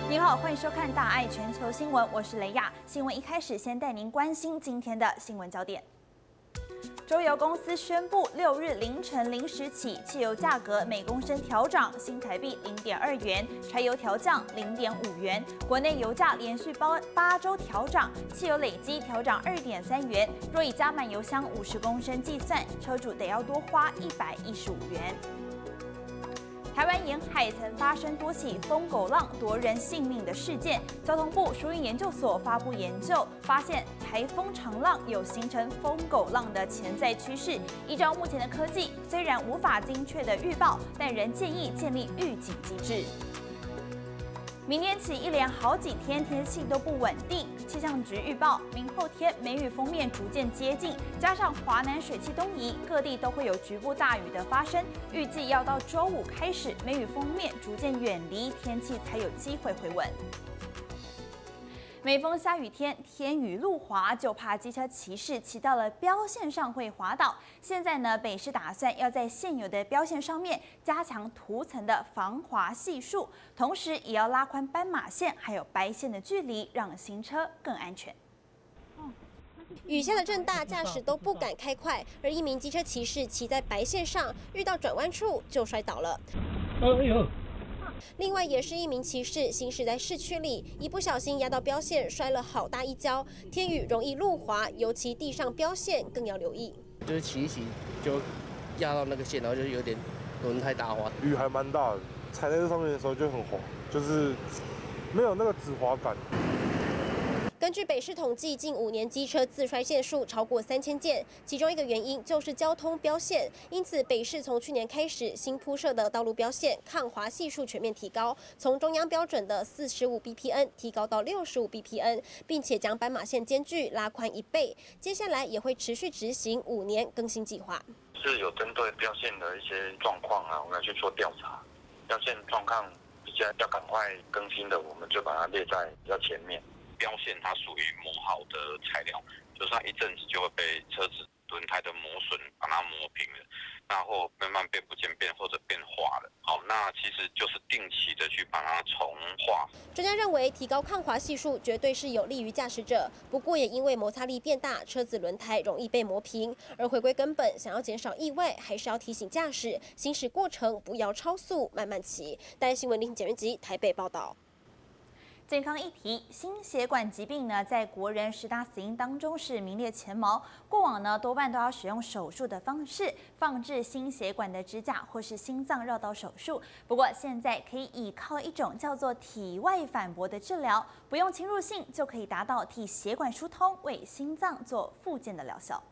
您好，欢迎收看《大爱全球新闻》，我是雷亚。新闻一开始，先带您关心今天的新闻焦点。周油公司宣布，6日凌晨0时起，汽油价格每公升调涨新台币0.2元，柴油调降0.5元。国内油价连续8周调涨，汽油累计调涨2.3元。若以加满油箱50公升计算，车主得要多花115元。台湾沿海曾发生多起疯狗浪夺人性命的事件，交通部疏运研究所发布研究，发现台风长浪有形成疯狗浪的潜在趋势。依照目前的科技，虽然无法精确的预报，但仍建议建立预警机制。明天起一连好几天天气都不稳定，气象局预报，明后天梅雨锋面逐渐接近，加上华南水汽东移，各地都会有局部大雨的发生。预计要到周五开始，梅雨锋面逐渐远离，天气才有机会回稳。每逢下雨天，天雨路滑，就怕机车骑士骑到了标线上会滑倒。现在呢，北市打算要在现有的标线上面加强涂层的防滑系数，同时也要拉宽斑马线还有白线的距离，让行车更安全。 雨下的正大，驾驶都不敢开快，而一名机车骑士骑在白线上，遇到转弯处就摔倒了。哎呦！另外，也是一名骑士行驶在市区里，一不小心压到标线，摔了好大一跤。天雨容易路滑，尤其地上标线更要留意。 就是骑一骑就压到那个线，然后就有点轮胎打滑。 雨还蛮大的，踩在这上面的时候就很滑，就是没有那个止滑感。 根据北市统计，近5年机车自摔件数超过3000件，其中一个原因就是交通标线。因此，北市从去年开始新铺设的道路标线抗滑系数全面提高，从中央标准的45 bpn 提高到65 bpn， 并且将斑马线间距拉宽1倍。接下来也会持续执行5年更新计划。 是有针对标线的一些状况啊，我们要去做调查。标线状况比较要赶快更新的，我们就把它列在比较前面。标线它属于磨好的材料，就是它一阵子就会被车子轮胎的磨损把它磨平了，然后慢慢变不见变或者变化了。好，那其实就是定期的去把它重化。 专家认为，提高抗滑系数绝对是有利于驾驶者，不过也因为摩擦力变大，车子轮胎容易被磨平。而回归根本，想要减少意外，还是要提醒驾驶行驶过程不要超速，慢慢骑。大爱新闻林简元吉台北报道。 健康议题，心血管疾病呢，在国人10大死因当中是名列前茅。过往呢，多半都要使用手术的方式放置心血管的支架，或是心脏绕道手术。不过现在可以依靠一种叫做体外反搏的治疗，不用侵入性就可以达到替血管疏通，为心脏做复健的疗效。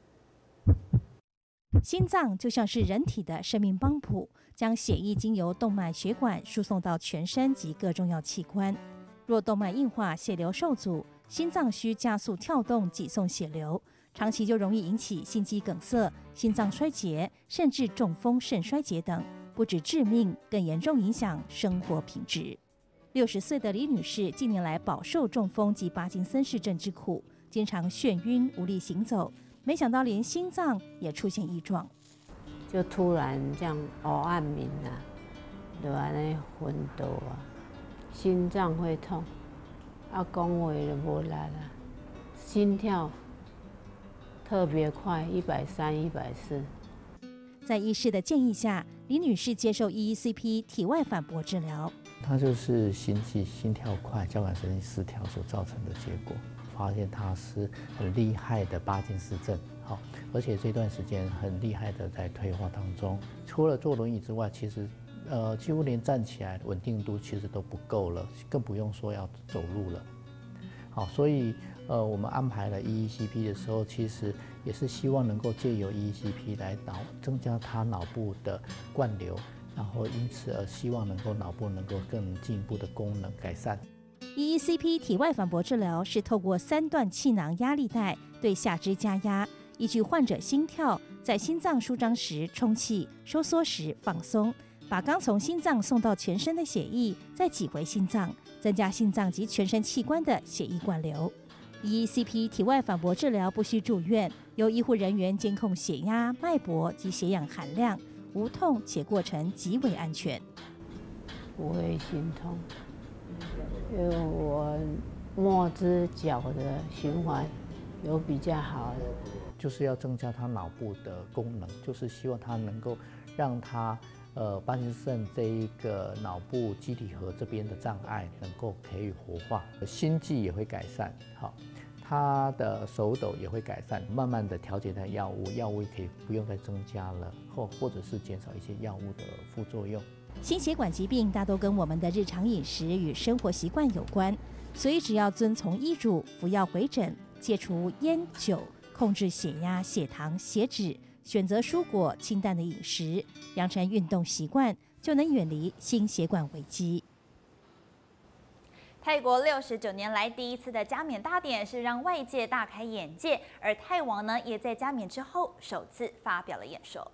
心脏就像是人体的生命帮浦，将血液经由动脉血管输送到全身及各重要器官。若动脉硬化、血流受阻，心脏需加速跳动挤送血流，长期就容易引起心肌梗塞、心脏衰竭，甚至中风、肾衰竭等，不止致命，更严重影响生活品质。60岁的李女士近年来饱受中风及帕金森氏症之苦，经常眩晕、无力行走，没想到连心脏也出现异状， 就突然这样暗面啊，就安尼昏倒啊。心脏会痛，讲话就无力啦，心跳特别快，130、140。 在医师的建议下，李女士接受 EECP 体外反搏治疗。 它就是心悸、心跳快、交感神经失调所造成的结果。发现它是很厉害的帕金森症，好，而且这段时间很厉害的在退化当中。除了坐轮椅之外，其实几乎连站起来稳定度其实都不够了，更不用说要走路了。好，所以我们安排了 EECP 的时候，其实也是希望能够借由 EECP 来增加他脑部的灌流，然后因此而希望能够脑部能够更进一步的功能改善。 EECP 体外反搏治疗是透过3段气囊压力带对下肢加压，依据患者心跳，在心脏舒张时充气，收缩时放松。把刚从心脏送到全身的血液再挤回心脏，增加心脏及全身器官的血液灌流。EECP 体外反搏治疗不需住院，由医护人员监控血压、脉搏及血氧含量，无痛且过程极为安全。 不会心痛， 因为我末支脚的循环有比较好的， 就是要增加他脑部的功能，就是希望他能够让他帕金森这一个脑部基底核这边的障碍能够给予活化，心悸也会改善，好，他的手抖也会改善，慢慢的调节他的药物，药物可以不用再增加了，或者是减少一些药物的副作用。 心血管疾病大都跟我们的日常饮食与生活习惯有关，所以只要遵从医嘱，服药回诊，戒除烟酒，控制血压、血糖、血脂，选择蔬果清淡的饮食，养成运动习惯，就能远离心血管危机。 泰国69年来第一次的加冕大典是让外界大开眼界，而泰王呢也在加冕之后首次发表了演说。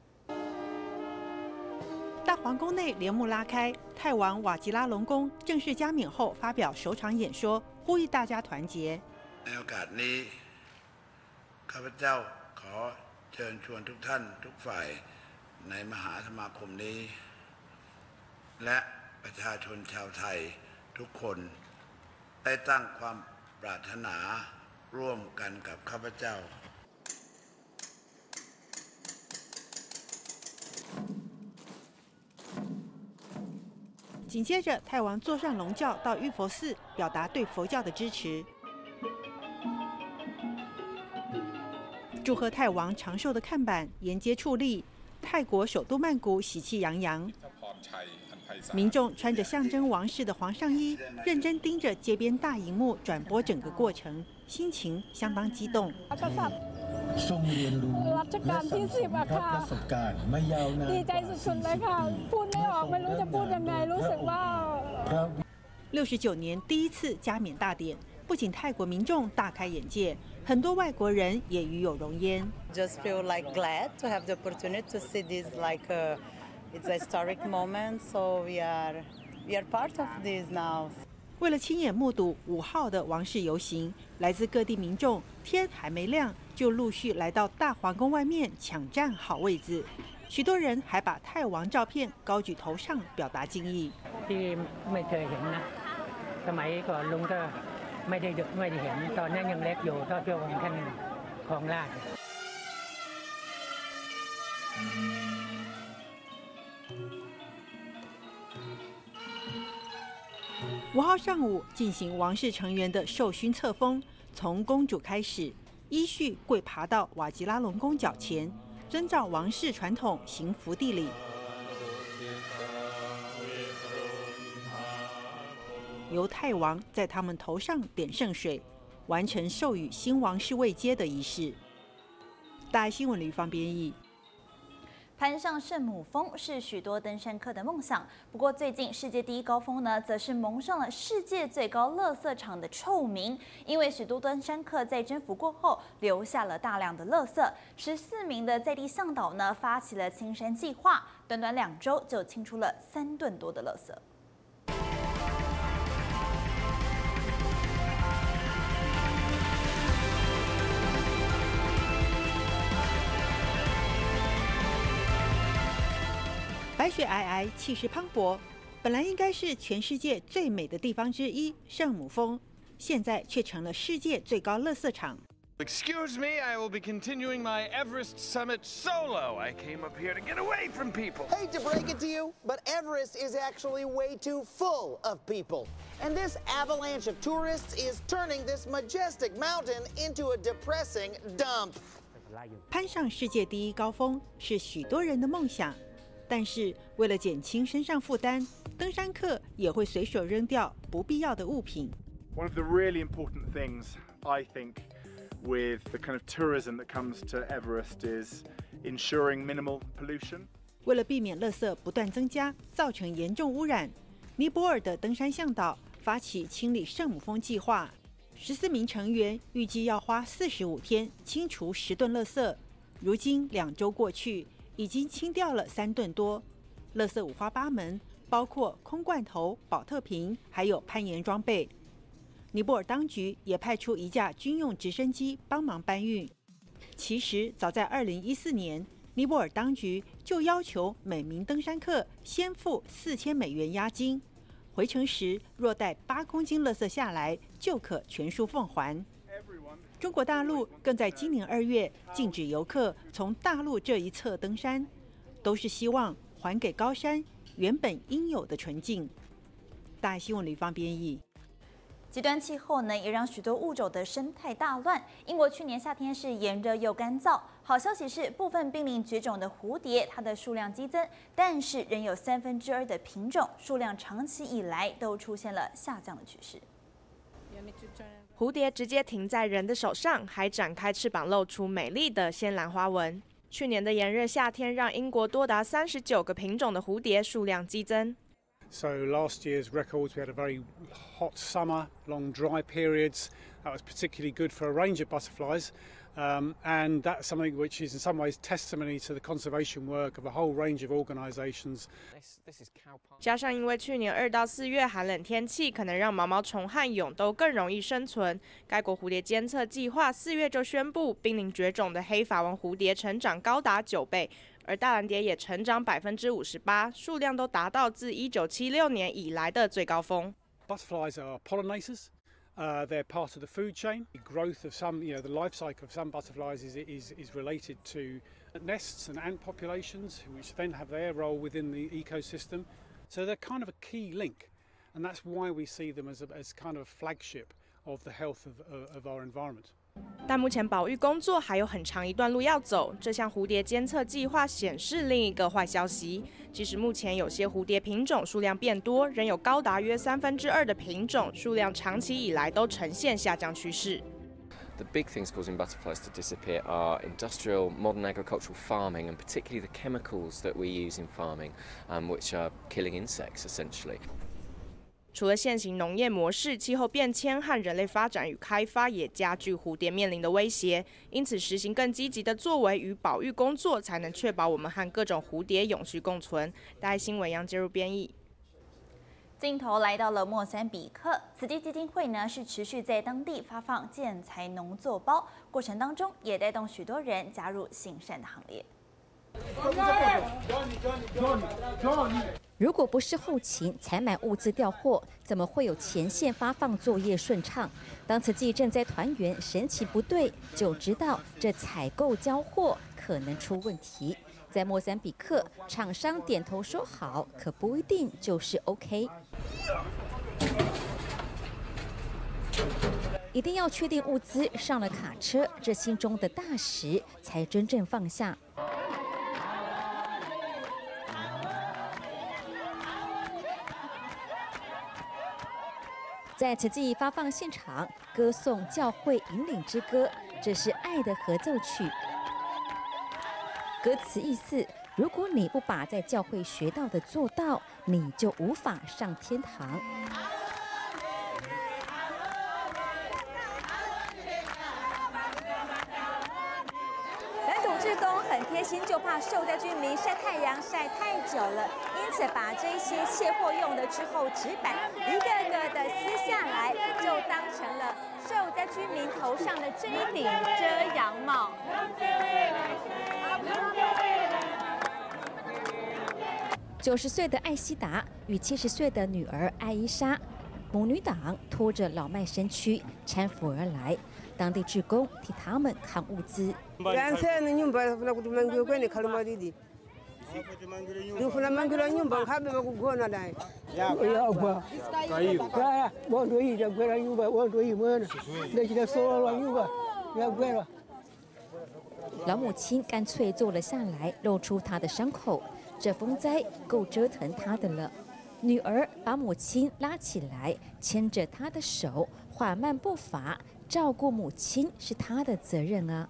大皇宫内帘幕拉开，泰王瓦吉拉隆功正式加冕后发表首场演说，呼吁大家团结。 ในโอกาสนี้ข้าพเจ้าขอเชิญชวนทุกท่านทุกฝ่ายในมหาสมาคมนี้และประชาชนชาวไทยทุกคนได้ตั้งความปรารถนาร่วมกันกับข้าพเจ้า紧接着，泰王坐上龙轿到玉佛寺，表达对佛教的支持，祝贺泰王长寿的看板沿街矗立，泰国首都曼谷喜气洋洋。民众穿着象征王室的皇上衣，认真盯着街边大荧幕转播整个过程，心情相当激动。 ทรงเรียนรู้และสัมผัสประสบการณ์มายาวนานดีใจสุดๆเลยค่ะพูดไม่ออกไม่รู้จะพูดยังไงรู้สึกว่า 69年第一次加冕大典，不仅泰国民众大开眼界，很多外国人也与有荣焉。 Just feel like glad to have the opportunity to see this like it's a historic moment, so we are part of this now. 为了亲眼目睹5号的王室游行，来自各地民众天还没亮就陆续来到大皇宫外面抢占好位置，许多人还把泰王照片高举头上表达敬意。 ที่ไม่เคยเห็นนะสมัยก่อนลุงก็ไม่ได้เห็นตอนนั้นยังเล็กอยู่ก็พระองค์ท่านครองราชย์。 5号上午进行王室成员的授勋册封，从公主开始，依序跪爬到瓦吉拉隆功脚前，遵照王室传统行伏地礼。由泰王在他们头上点圣水，完成授予新王室位阶的仪式。大爱新闻吕方编译。 攀上圣母峰是许多登山客的梦想，不过最近世界第一高峰呢，则是蒙上了世界最高垃圾场的臭名，因为许多登山客在征服过后留下了大量的垃圾。14名的在地向导呢，发起了清山计划，短短2周就清出了3吨多的垃圾。 白雪皑皑，气势磅礴。本来应该是全世界最美的地方之一——圣母峰，现在却成了世界最高垃圾场。 Excuse me, I will be continuing my Everest summit solo. I came up here to get away from people. Hate to break it to you, but Everest is actually way too full of people. And this avalanche of tourists is turning this majestic mountain into a depressing dump. 攀上世界第一高峰是许多人的梦想。但是，为了减轻身上负担，登山客也会随手扔掉不必要的物品。 One of the really important things, I think, with the kind of tourism that comes to Everest is ensuring minimal pollution. 为了避免垃圾不断增加，造成严重污染，尼泊尔的登山向导发起清理圣母峰计划。14名成员预计要花45天清除10吨垃圾。如今2周过去。已经清掉了3吨多，垃圾五花八门，包括空罐头、保特瓶，还有攀岩装备。尼泊尔当局也派出一架军用直升机帮忙搬运。其实，早在2014年，尼泊尔当局就要求每名登山客先付$4000押金， 回程时若带8公斤垃圾下来，就可全数奉还。中国大陆更在今年2月禁止游客从大陆这一侧登山，都是希望还给高山原本应有的纯净。大爱新闻吕方编译。 极端气候呢，也让许多物种的生态大乱。英国去年夏天是炎热又干燥。好消息是，部分濒临绝种的蝴蝶，它的数量激增，但是仍有2/3的品种数量长期以来都出现了下降的趋势。 蝴蝶直接停在人的手上，还展开翅膀，露出美丽的鲜蓝花纹。去年的炎热夏天，让英国多达39个品种的蝴蝶数量激增。 So last year's records, we had a very hot summer, long dry periods. That was particularly good for a range of butterflies. And that's something which is in some ways testimony to the conservation work of a whole range of organisations. 加上因为去年2到4月寒冷天气，可能让毛毛虫和蛹都更容易生存。该国蝴蝶监测计划4月就宣布，濒临绝种的黑法纹蝴蝶成长高达9倍。而大蓝蝶也成长58%，数量都达到自1976年以来的最高峰。 Butterflies are pollinators. They're part of the food chain. The growth of some, the life cycle of some butterflies is related to nests and ant populations, which then have their role within the ecosystem. So they're kind of a key link, and that's why we see them as kind of a flagship of the health of our environment. 但目前保育工作还有很长一段路要走。这项蝴蝶监测计划显示另一个坏消息，即使目前有些蝴蝶品种数量变多，仍有高达约2/3的品种数量长期以来都呈现下降趋势。 The big things causing butterflies to disappear are industrial, modern agricultural farming, and particularly the chemicals that we use in farming, which are killing insects essentially. 除了现行农业模式，气候变迁和人类发展与开发也加剧蝴蝶面临的威胁，因此实行更积极的作为与保育工作，才能确保我们和各种蝴蝶永续共存。大爱新闻杨介入编译。 镜头来到了莫桑比克，慈济基金会呢是持续在当地发放建材农作包，过程当中也带动许多人加入行善的行列。 如果不是后勤采买物资调货，怎么会有前线发放作业顺畅？当慈济正在团圆，神奇不对，就知道这采购交货可能出问题。在莫桑比克，厂商点头说好，可不一定就是 OK。一定要确定物资上了卡车，这心中的大石才真正放下。在慈济发放现场，歌颂教会引领之歌，这是爱的合奏曲。歌词意思：如果你不把在教会学到的做到，你就无法上天堂。 蓝土志工很贴心，就怕受灾居民晒太阳晒太久了，因此把这些卸货用的之后纸板一个个的撕下来，就当成了受灾居民头上的这一顶遮阳帽。 90岁的艾希达与70岁的女儿艾伊莎，母女党拖着老迈身躯搀扶而来，当地志工替他们扛物资。老母亲干脆坐了下来，露出她的伤口。这风灾够折腾她的了。女儿把母亲拉起来，牵着她的手，缓慢步伐。照顾母亲是她的责任啊。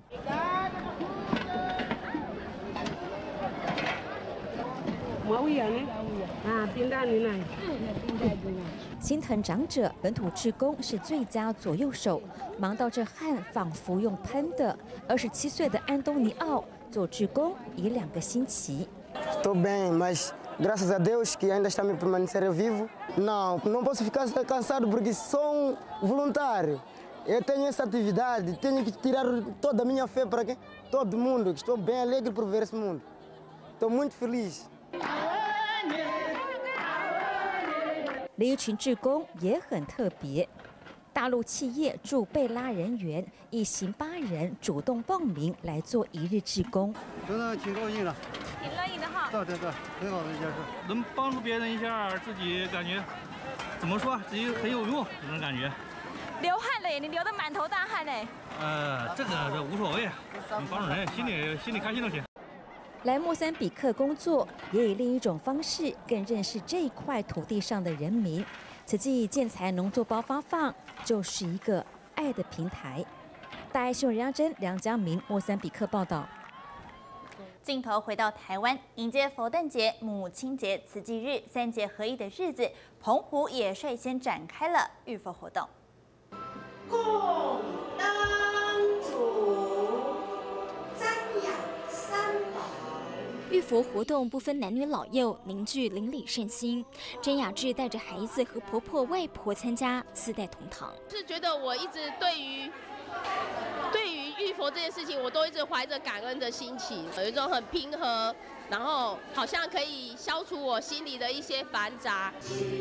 心疼长者，本土志工是最佳左右手，忙到这汗仿佛用喷的。27岁的安东尼奥做志工已2个星期。 Estou bem, mas graças a Deus que ainda está me permanecer vivo. Não posso ficar cansado porque sou voluntário. Eu tenho essa atividade, tenho que tirar toda a minha fé para todo mundo. Estou bem alegre por ver esse mundo. Estou muito feliz. 另一群志工也很特别。大陆企业驻贝拉人员一行8人主动报名来做1日志工， 真的挺高兴的。 赢了哈！ 对，很好的一件事， 能帮助别人一下，自己感觉怎么说，自己很有用，这种感觉。 流汗了耶，你流得满头大汗嘞。 这无所谓，帮助人心里开心就行。 来莫桑比克工作，也以另一种方式更认识这一块土地上的人民。此际建材农作包发放就是一个爱的平台。大爱新闻梁真、梁家明，莫桑比克报道。 镜头回到台湾，迎接佛诞节、母亲节、慈济日3节合一的日子，澎湖也率先展开了浴佛活动。 供灯烛，瞻仰三宝。 浴佛活动不分男女老幼，凝聚邻里善心。甄雅智带着孩子和婆婆、外婆参加，4代同堂。 是觉得我一直对于浴佛这件事情，我都一直怀着感恩的心情，有一种很平和，然后好像可以消除我心里的一些繁杂。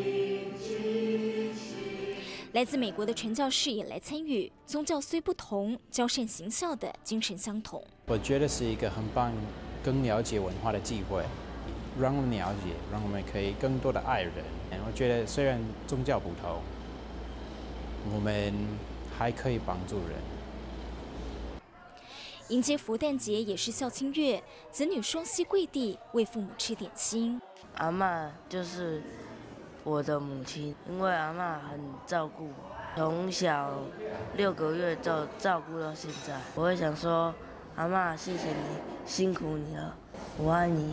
来自美国的传教士也来参与，宗教虽不同，教善行孝的精神相同。 我觉得是一个很棒、更了解文化的机会，让我们了解，让我们可以更多的爱人。我觉得虽然宗教不同，我们还可以帮助人。 迎接佛诞节也是孝亲月，子女双膝跪地为父母吃点心。 阿嬷就是我的母亲，因为阿嬷很照顾我，从小6个月就照顾到现在。我会想说，阿嬷，谢谢你，辛苦你了，我爱你。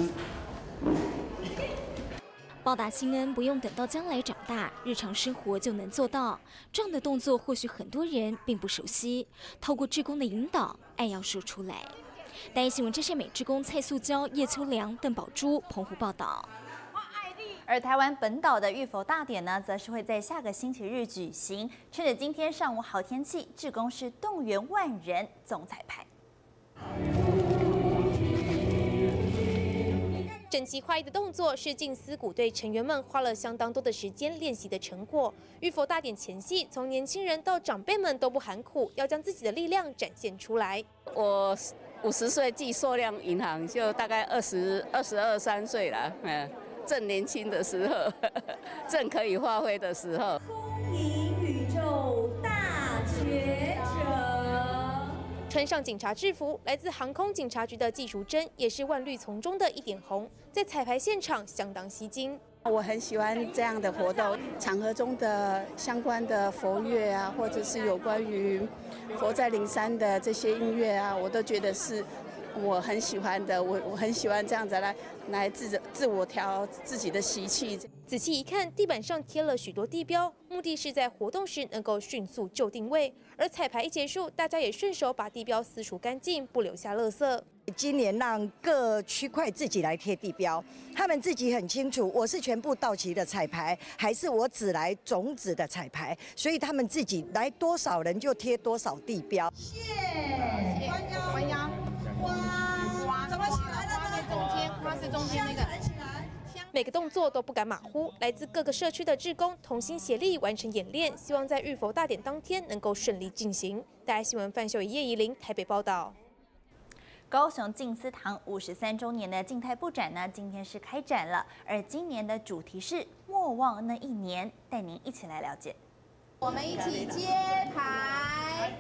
报答亲恩不用等到将来长大，日常生活就能做到。这样的动作或许很多人并不熟悉，透过志工的引导，爱要说出来。大爱新闻真善美志工蔡素娇、叶秋良、邓宝珠，澎湖报道。 而台湾本岛的浴佛大典呢，则是会在下个星期日举行。趁着今天上午好天气，志工是动员万人总彩排。 整齐划一的动作是静思鼓队成员们花了相当多的时间练习的成果。浴佛大典前夕，从年轻人到长辈们都不含苦，要将自己的力量展现出来。 我50岁进塑料银行，就大概22、23岁了，正年轻的时候，正可以发挥的时候。 恭迎宇宙大觉者。 穿上警察制服，来自航空警察局的季淑珍也是万绿丛中的一点红，在彩排现场相当吸睛。 我很喜欢这样的活动，场合中的相关的佛乐啊，或者是有关于佛在灵山的这些音乐啊，我都觉得是我很喜欢的。我很喜欢这样子来自我调自己的习气。 仔细一看，地板上贴了许多地标，目的是在活动时能够迅速就定位。而彩排一结束，大家也顺手把地标撕除干净，不留下垃圾。 今年让各区块自己来贴地标，他们自己很清楚，我是全部到齐的彩排，还是我只来种子的彩排，所以他们自己来多少人就贴多少地标。 弯腰，哇，怎么起来了？在中间，花是中间那个。 每个动作都不敢马虎，来自各个社区的志工同心协力完成演练，希望在浴佛大典当天能够顺利进行。大爱新闻范秀仪、叶怡玲台北报道。 高雄静思堂53周年的静态布展呢，今天是开展了，而今年的主题是莫忘那一年，带您一起来了解。 我们一起揭牌。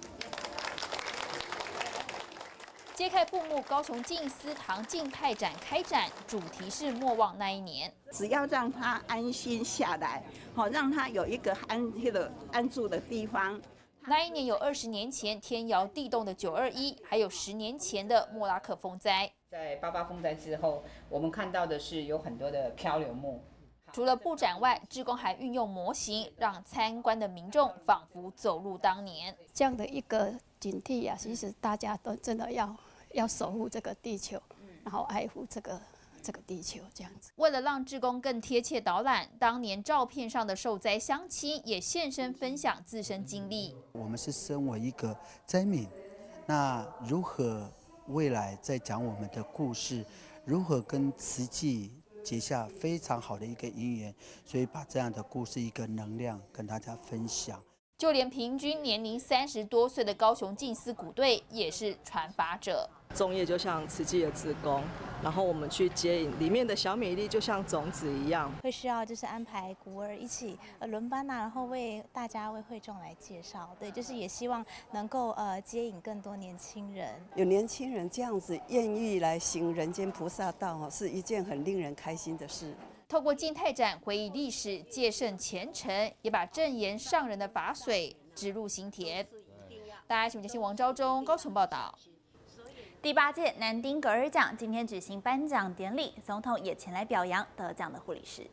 揭开布幕，高雄静思堂静态展开展，主题是莫忘那一年。 只要让他安心下来，让他有一个安住的地方。 那一年有20年前天摇地动的921，还有10年前的莫拉克风灾。 在88风灾之后，我们看到的是有很多的漂流木。 除了布展外，志工还运用模型，让参观的民众仿佛走入当年。 这样的一个警惕啊，其实大家都真的要守护这个地球，然后爱护这个地球这样子。 为了让志工更贴切导览，当年照片上的受灾乡亲也现身分享自身经历。 我们是身为一个灾民，那如何未来再讲我们的故事，如何跟慈济结下非常好的一个姻缘，所以把这样的故事一个能量跟大家分享。 就连平均年龄30多岁的高雄静思鼓队也是传法者。 粽叶就像慈济的志工，然后我们去接引里面的小米粒，就像种子一样。 会需要就是安排鼓儿一起轮班然后为大家为会众来介绍。对，就是也希望能够接引更多年轻人。 有年轻人这样子愿意来行人间菩萨道，是一件很令人开心的事。 透过静态展回忆历史，戒慎虔诚，也把正言上人的法水植入心田。大家新闻中心王昭忠高雄报道。 第8届南丁格尔奖今天举行颁奖典礼，总统也前来表扬得奖的护理师。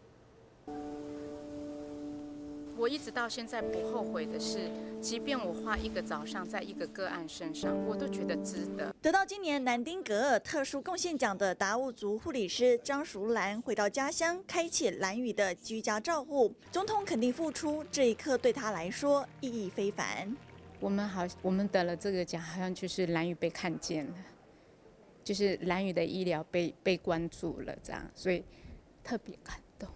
我一直到现在不后悔的是，即便我花1个早上在一个个案身上，我都觉得值得。 得到今年南丁格尔特殊贡献奖的达悟族护理师张淑兰回到家乡，开启兰屿的居家照护。总统肯定付出，这一刻对他来说意义非凡。 我们得了这个奖，好像就是兰屿被看见了，就是兰屿的医疗被关注了，这样，所以特别感动。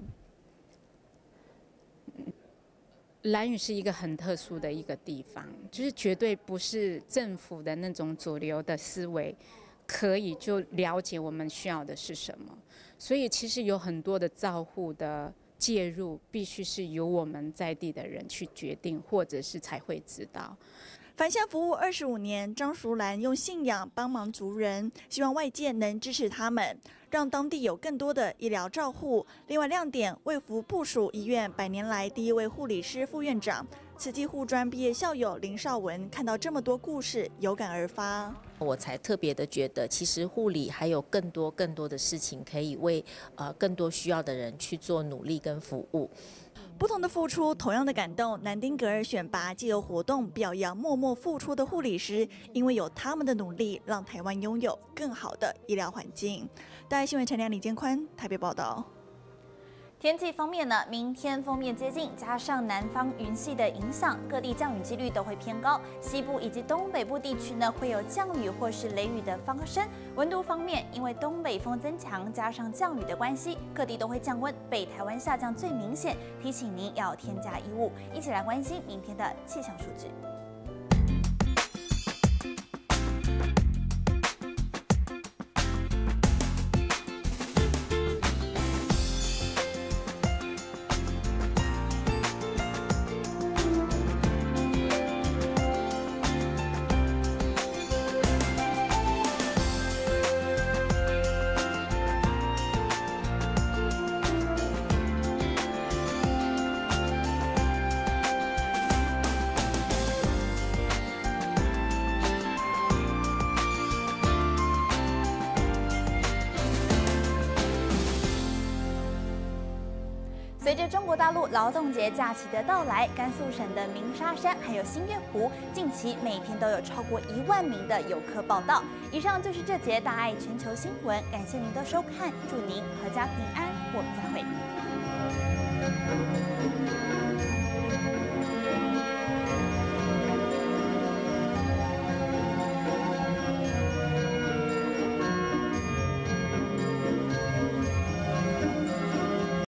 兰屿是一个很特殊的一个地方，就是绝对不是政府的那种主流的思维可以就了解我们需要的是什么，所以其实有很多的照护的介入，必须是由我们在地的人去决定，或者是才会知道。 返乡服务25年，张淑兰用信仰帮忙族人，希望外界能支持他们，让当地有更多的医疗照护。另外亮点，卫福部属医院100年来第1位护理师副院长，慈济护专毕业校友林少文看到这么多故事，有感而发。 我才特别的觉得，其实护理还有更多的事情可以为更多需要的人去做努力跟服务。 不同的付出，同样的感动。南丁格尔选拔藉由活动表扬默默付出的护理师，因为有他们的努力，让台湾拥有更好的医疗环境。大爱新闻陈良、李建宽台北报道。 天气方面呢，明天锋面接近，加上南方云系的影响，各地降雨几率都会偏高。西部以及东北部地区呢，会有降雨或是雷雨的发生。温度方面，因为东北风增强，加上降雨的关系，各地都会降温，北台湾下降最明显，提醒您要添加衣物。一起来关心明天的气象数据。随着中国大陆劳动节假期的到来，甘肃省的鸣沙山还有新月湖，近期每天都有超过1万名的游客报到。以上就是这节大爱全球新闻，感谢您的收看，祝您阖家平安，我们再会。